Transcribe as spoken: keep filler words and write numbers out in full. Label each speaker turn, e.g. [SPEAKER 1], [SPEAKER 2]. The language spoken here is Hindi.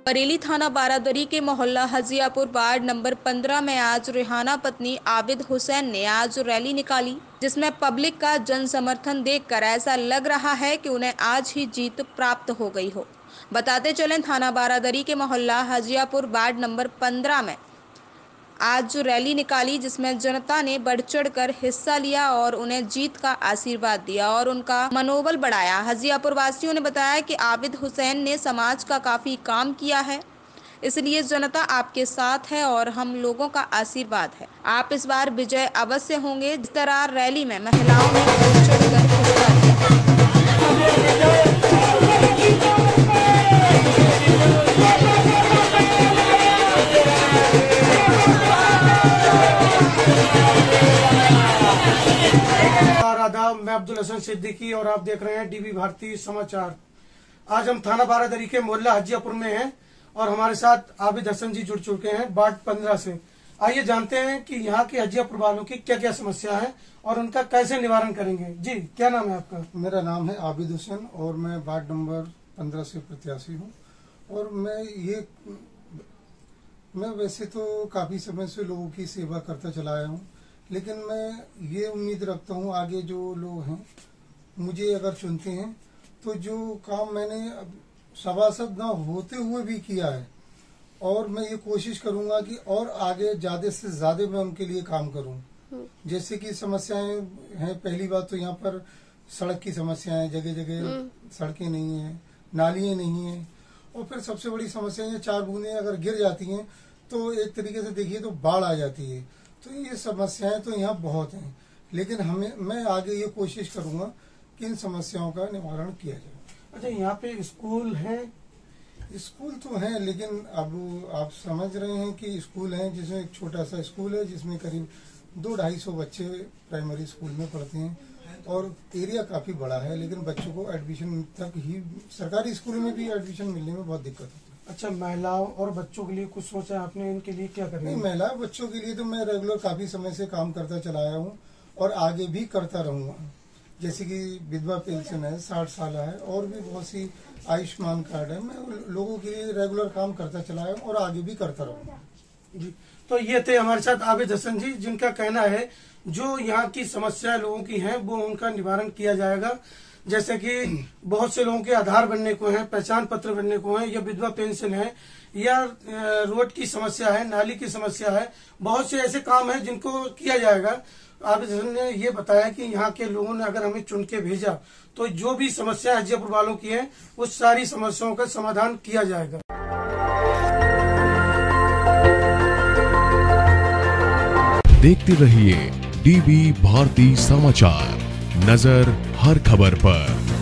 [SPEAKER 1] बरेली थाना बारादरी के मोहल्ला हजियापुर वार्ड नंबर पंद्रह में आज रेहाना पत्नी आबिद हुसैन ने आज रैली निकाली, जिसमें पब्लिक का जन समर्थन देखकर ऐसा लग रहा है कि उन्हें आज ही जीत प्राप्त हो गई हो। बताते चलें, थाना बारादरी के मोहल्ला हजियापुर वार्ड नंबर पंद्रह में आज जो रैली निकाली, जिसमें जनता ने बढ़ चढ़कर हिस्सा लिया और उन्हें जीत का आशीर्वाद दिया और उनका मनोबल बढ़ाया। हजियापुर वासियों ने बताया कि आबिद हुसैन ने समाज का काफ़ी काम किया है, इसलिए जनता आपके साथ है और हम लोगों का आशीर्वाद है। आप इस बार विजय अवश्य होंगे। इस तरह रैली में महिलाओं ने बढ़ चढ़कर हिस्सा लिया।
[SPEAKER 2] आदाब, मैं अब्दुल हसन सिद्दीकी और आप देख रहे हैं डीबी भारती समाचार। आज हम थाना बारादरी के मोहल्ला हजियापुर में हैं और हमारे साथ आबिद हसन जी जुड़ चुके हैं वार्ड पंद्रह से। आइए जानते हैं कि यहाँ के हजियापुर वालों की क्या क्या समस्या है और उनका कैसे निवारण करेंगे। जी, क्या नाम है आपका?
[SPEAKER 3] मेरा नाम है आबिद हुसैन और मैं वार्ड नंबर पंद्रह से प्रत्याशी हूँ। और मैं ये मैं वैसे तो काफी समय से लोगों की सेवा करता चला आया हूँ, लेकिन मैं ये उम्मीद रखता हूँ आगे जो लोग हैं मुझे अगर चुनते हैं तो जो काम मैंने सभासद न होते हुए भी किया है, और मैं ये कोशिश करूंगा कि और आगे ज्यादा से ज्यादा मैं उनके लिए काम करूं। जैसे कि समस्याएं हैं, पहली बात तो यहाँ पर सड़क की समस्याएं, जगह जगह सड़कें नहीं है, नालियां नहीं है, और फिर सबसे बड़ी समस्या है चार बूंदें अगर गिर जाती हैं तो एक तरीके से देखिए तो बाढ़ आ जाती है। तो ये समस्याएं तो यहाँ बहुत हैं, लेकिन हमें मैं आगे ये कोशिश करूंगा कि इन समस्याओं का निवारण किया जाए।
[SPEAKER 2] अच्छा, यहाँ पे स्कूल है?
[SPEAKER 3] स्कूल तो है, लेकिन अब आप समझ रहे हैं कि स्कूल है जिसमें एक छोटा सा स्कूल है जिसमें करीब दो ढाई सौ बच्चे प्राइमरी स्कूल में पढ़ते हैं और एरिया काफी बड़ा है, लेकिन बच्चों को एडमिशन तक ही सरकारी स्कूल में भी एडमिशन मिलने में बहुत दिक्कत होती है।
[SPEAKER 2] अच्छा, महिलाओं और बच्चों के लिए कुछ सोचा आपने? इनके लिए क्या करेंगे?
[SPEAKER 3] नहीं, महिला बच्चों के लिए तो मैं रेगुलर काफी समय से काम करता चला आया हूँ और आगे भी करता रहूंगा। जैसे कि विधवा पेंशन है, साठ साल है, और भी बहुत सी आयुष्मान कार्ड है। मैं लोगों के लिए रेगुलर काम करता चला आया हूँ और आगे भी करता रहूंगा।
[SPEAKER 2] जी, तो ये थे हमारे साथ आबिद हसन जी, जिनका कहना है जो यहाँ की समस्या लोगों की है वो उनका निवारण किया जाएगा। जैसे कि बहुत से लोगों के आधार बनने को है, पहचान पत्र बनने को है, या विधवा पेंशन है, या रोड की समस्या है, नाली की समस्या है, बहुत से ऐसे काम है जिनको किया जाएगा। आबिद हसन ने ये बताया कि यहाँ के लोगों ने अगर हमें चुन के भेजा तो जो भी समस्या हजियापुर वालों की है उस सारी समस्याओं का समाधान किया जाएगा।
[SPEAKER 4] देखते रहिए डीबी भारती समाचार, नजर हर खबर पर।